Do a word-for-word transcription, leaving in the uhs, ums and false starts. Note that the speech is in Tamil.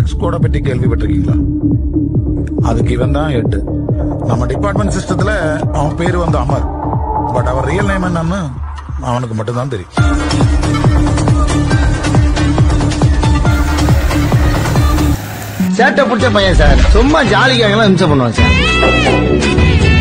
டாக்ஸ் கோட பற்றி கேள்விப்பட்டிருக்கீங்களா? அதுக்கு இவன் தான் ஹெட். நம்ம டிபார்ட்மெண்ட் சிஸ்டத்துல அவன் பேரு வந்து அமர். பட் அவர் ரியல் நேம் என்னன்னு அவனுக்கு மட்டும்தான் தெரியும். சேட்டை பிடிச்ச பையன் சார். சும்மா ஜாலிக்காக இம்சை பண்ணுவான் சார்.